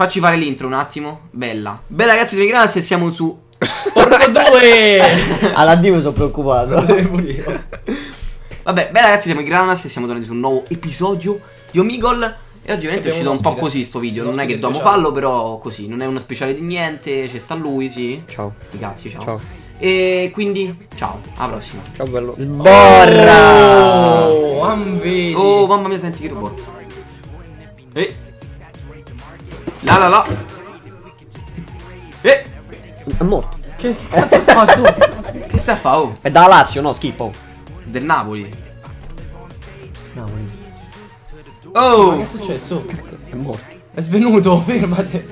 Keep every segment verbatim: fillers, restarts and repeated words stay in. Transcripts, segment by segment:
Facci fare l'intro un attimo. Bella. Bella ragazzi, siamo Granas e siamo su Porco due. Alla D mi sono preoccupato. Vabbè, bella ragazzi, siamo Granas e siamo tornati su un nuovo episodio di Omegle. E oggi veramente è uscito un po' così sto video. Non è che dobbiamo farlo, però così. Non è uno speciale di niente. C'è sta lui, sì. Ciao. Sti cazzi, ciao. Ciao. E quindi, ciao, alla prossima. Ciao bello. Sborra. Oh, amvedi. Oh, mamma mia, senti che robot. Eh. La la la. Eh. È morto. Che cazzo hai fatto? Che sta a fa? Oh, È da Lazio, no? Schifo. del Napoli. No, Ma Oh. che è successo? è morto. È svenuto, fermate.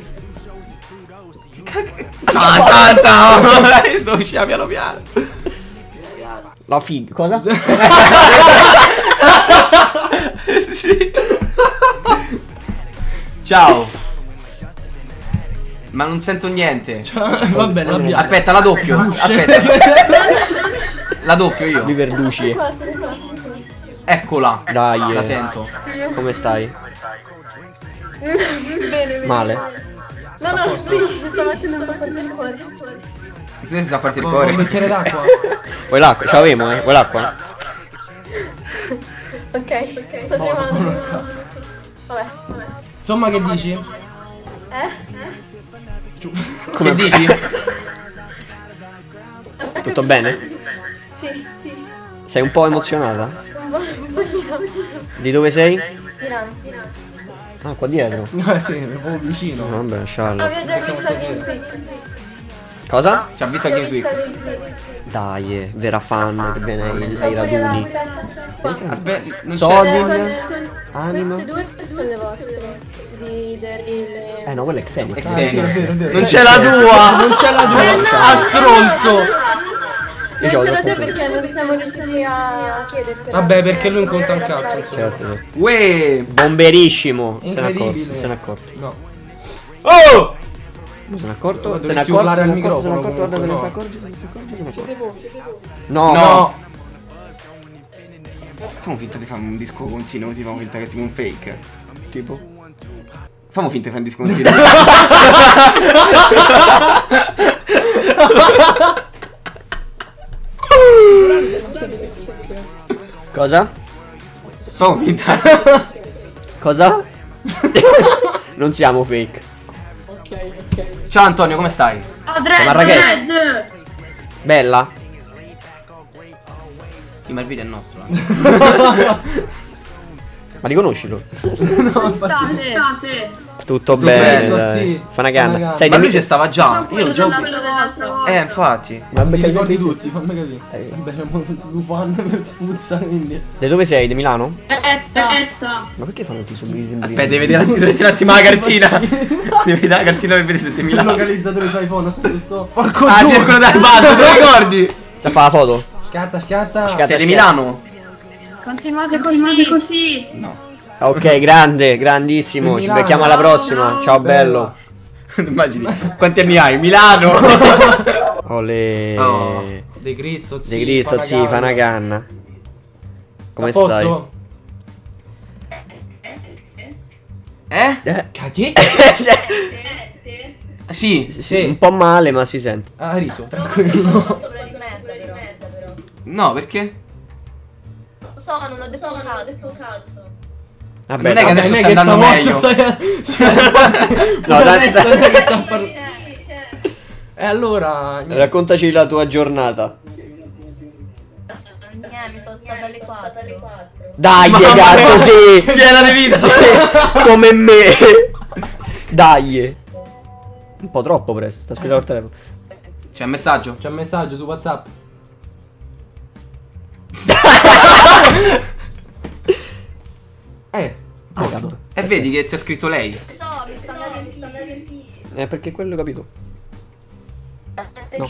Tanta. Sto uscendo piano piano. La figa. Cosa? Sì. Ciao. Ma non sento niente. Cioè, vabbè, l'abbiamo. Aspetta, la doppio. Aspetta. La doppio io. Di Verduci. Eccola. Dai. La eh. sento. Come stai? Bene, bene. Male? No, no, sì, sto mettendo un po' per il cuore. Si sta a partire il Un cuore. bicchiere d'acqua. Vuoi l'acqua? Ce l'avevo, eh? Vuoi l'acqua? Ok, ok. Sto tremando. Vabbè, vabbè. Insomma, che dici? Eh? Che dici? Tutto bene? Sì, sì. Sei un po' emozionata? Un po', un po' di Di dove sei? Milano, Milano. Ah, qua dietro. Eh sì, è proprio vicino. Vabbè, Ah, sciallo. vi ho già visto Games Cosa? Ci ha visto a Games Week. Dai, eh, vera fan che viene ai, ai raduni. Aspetta, non c'è. Sodin. Anima. Queste due sono le vostre. Di Daryl e... Eh no, quella è Xenia. È Ah, sì, Xenia. è vero, è vero. Non c'è la tua. Non c'è la Eh, no, tua. A stronzo. Non Io ce la ho te appunto- perché non siamo riusciti a chiedertela. Vabbè, perché lui non conta un cazzo, insomma. Certo, certo. Uè. Bomberissimo. Se ne è accorto. Incredibile. Se ne è accorto. No. Oh. Se ne è accorto. Ma Se ne è dovresti accorto. urlare Se ne al è accorto. Se ne è microfono, accorto. Guarda, se ne comunque, si no. accorge. Se ne si accorge. Se ne accorge. Devo, devo. No. No. Facciamo finta di fare un disco continuo, così facciamo finta che è tipo un fake. Tipo. Facciamo finta di fare un disco continuo. Cosa? Facciamo finta. Cosa? Non siamo fake. Ciao Antonio, come stai? Oh, Dread, Marrakesh. Dread! Bella? Sì, ma il video è nostro. eh. Ma riconoscilo. No, State, state. Tutto Tutto bene. presto, dai. sì. Fa una Fa canna. una canna. Sei Ma di lui ci stava già. Io Quello gioco. della- quello dell'altra volta. Eh, infatti. Ma Mi perché ricordi sei tutti, fammi capire. Eh. Vabbè, siamo Lufan puzza, quindi. Da dove sei? Di Milano? Etta, etta. Ma perché fanno tutti subito in Aspetta, devi vedere devi vedere un attimo la cartina. Devi vedere la cartina per vedere se ti Il Milano. localizzatore su iPhone, aspetta, sto. Porco Ah, due. sì, è quello del bando, te lo ricordi? Sa fa la foto? Scatta, scatta. Scatta. Sei di Milano? Continuate così. così. No. Ok, grande, grandissimo. Ci Milano. becchiamo alla prossima. No. Ciao bello. Immagini. Quanti anni hai? Milano. Ole. Oh. De Cristo, sì. De Cristo, sì, fa una canna. Come stai? Posso? Eh? Eh? Caghetto? Sì. Sì, sì, un po' male, ma si sente. Ah, riso, tranquillo. No, perché? Lo so, non ho detto un cazzo. Adesso un cazzo. Vabbè, Non è che no. adesso non sta andando meglio. Stai... Cioè, No, dai, adesso dai. non è che sta parlando. E allora. niente. Raccontaci la tua giornata. Eh, mi sono alzata alle quattro. Dai, Mamma cazzo, mia. sì. Piena di vita. Come me. Dai. Un po' troppo presto. Ti aspettavo il telefono. C'è un messaggio. C'è un messaggio su WhatsApp. Eh. Pagato. E vedi che ti ha scritto lei. So, mi stanno a riempire. Eh, perché quello ho capito. No.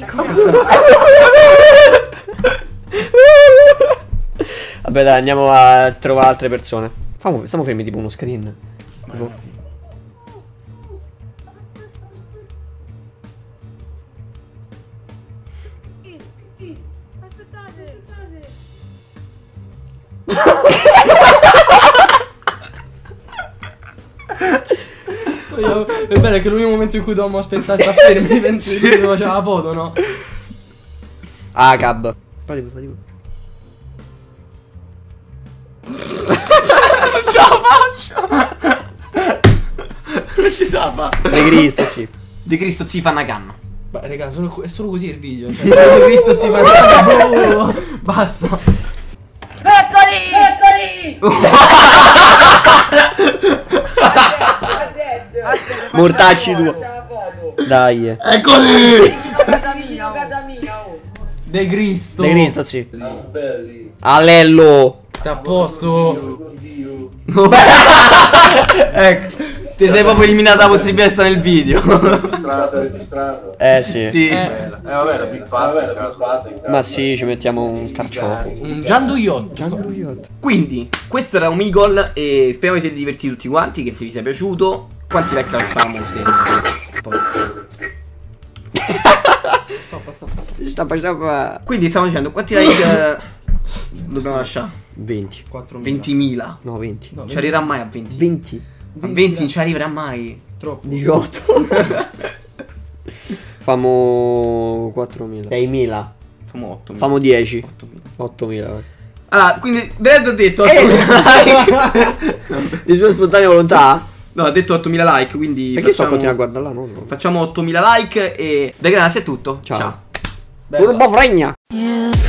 Vabbè, dai, andiamo a trovare altre persone. Famo, stiamo fermi tipo uno screen. Tipo. È bello che l'unico momento in cui dovevamo aspettare sta fermi pensi che faceva la foto, no? Ah, cab. Fai fai Non ce la faccio. Non ci sa fa. De Cristo, sì. De Cristo si fa una canna. Beh, raga, sono, è solo così il video. Cioè, De Cristo si fa una canna. Oh, basta. Eccoli! Eccoli! Mortacci due. Dai. Eccoli! Casa mia, casa mia, oh. De Cristo. De Cristo, sì. Alello. Sta a posto. Ecco. Ti sei proprio eliminata la possibilità di stare nel video. Registrato, registrato. Eh sì. Sì. Eh. Eh vabbè, la Big Fat. Ma sì, ci mettiamo un carciofo. Un Giando Yacht. Quindi, questo era Omegle e speriamo vi siete divertiti tutti quanti, che vi sia piaciuto. Quanti like lasciamo se... Stoppa, stoppa. Stoppa, stoppa. Quindi stiamo dicendo quanti like eh, dobbiamo lasciare? venti. ventimila. No, venti. No, Non ci arriverà mai a venti. venti. A venti non ci arriverà mai. Troppo. diciotto. Famo quattromila. seimila. Famo ottomila. Famo dieci. ottomila. ottomila. vai. Allora, quindi Brad ha detto ottomila like. Di sua spontanea volontà? No, ha detto ottomila like, quindi Perché sto facciamo, continuando a guardare là? Non so. facciamo ottomila like e da Granassi è tutto. Ciao. Ciao. Bella. Urbo fregna. You